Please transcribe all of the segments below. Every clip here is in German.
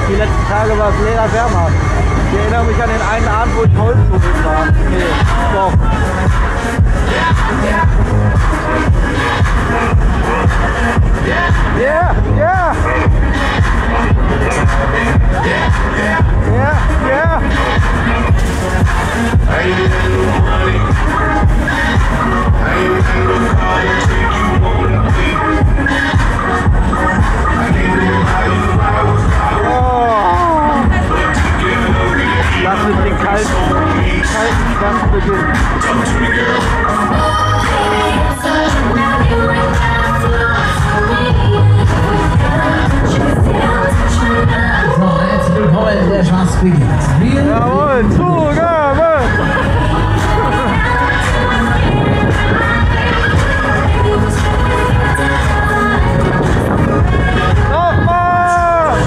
Die letzten Tage war es mega wärmer. Ich erinnere mich an den einen Abend, wo ich Holzmuffel war. Nee, doch. Yeah, yeah. Yeah, yeah. Lass uns den kalten Schwanz beginnen. So, herzlich willkommen, der Spaß beginnt. Jawohl, Zugabe! Nochmal!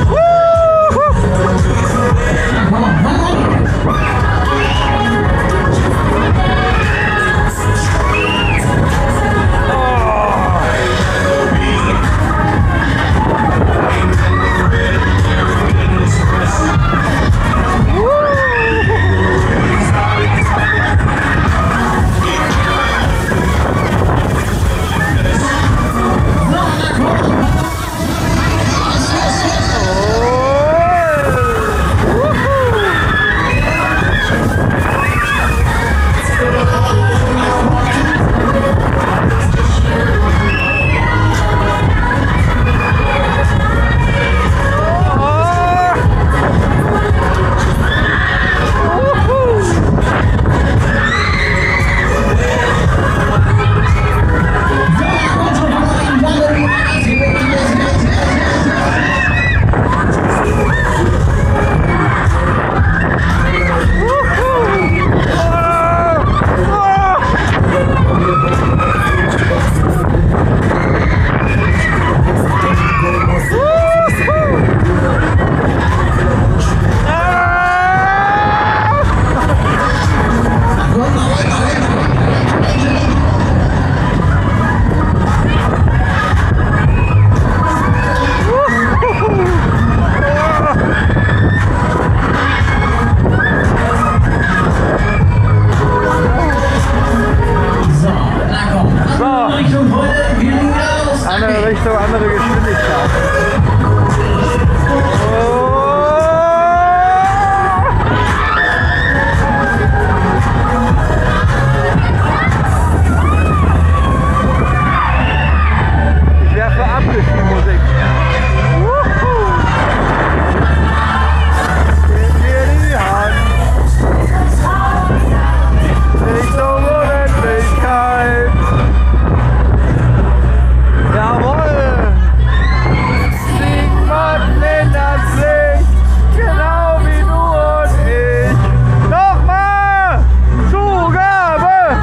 Andere Richtung, andere Geschwindigkeit. Ich wäre für Abgespielmusik. Gib mir die Hand. Richtung Unendlichkeit. Jawohl! Sigmund lindert sich, genau wie du und ich. Nochmal! Zugabe!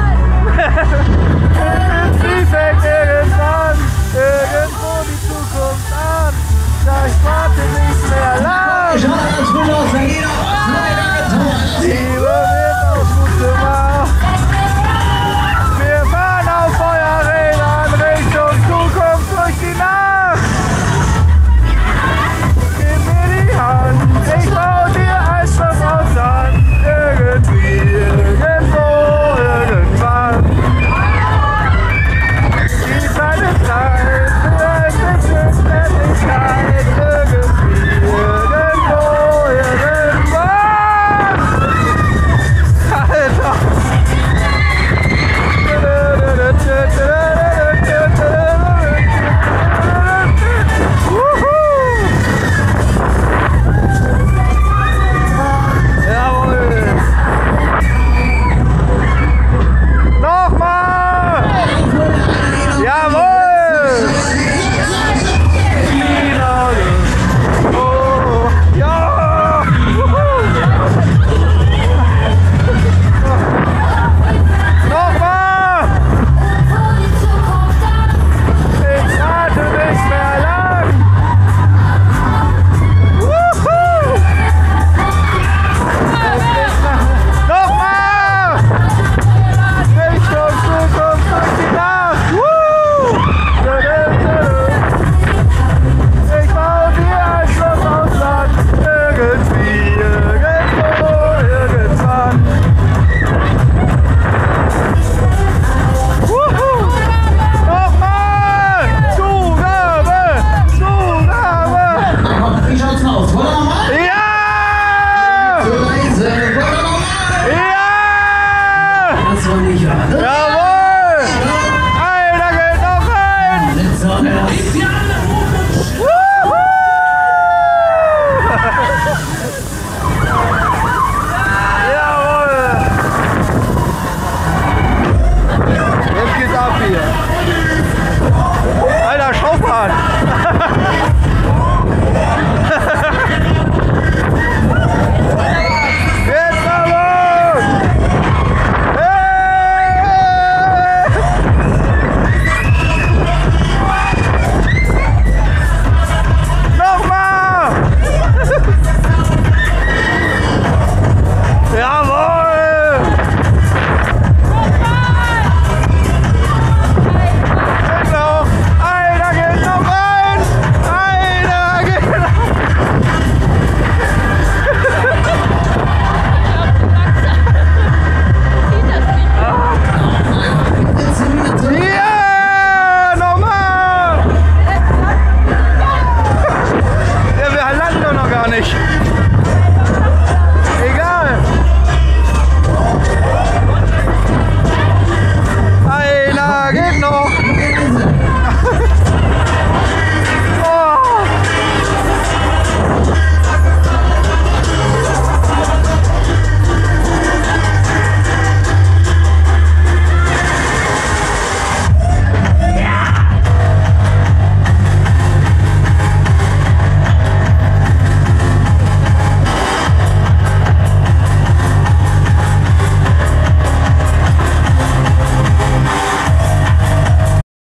Sie fängt irgendwann, irgendwo die Zukunft an. Da ich warte nicht mehr lang.